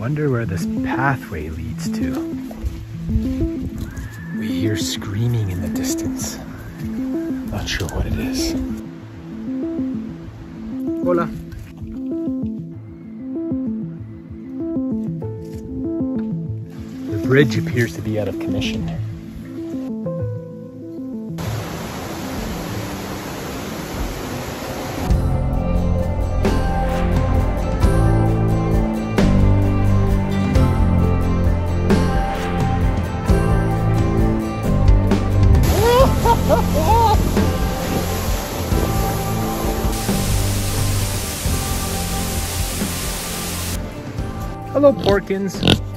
Wonder where this pathway leads to. We hear screaming in the distance. Not sure what it is. Hola. The bridge appears to be out of commission. Hello, Porkins.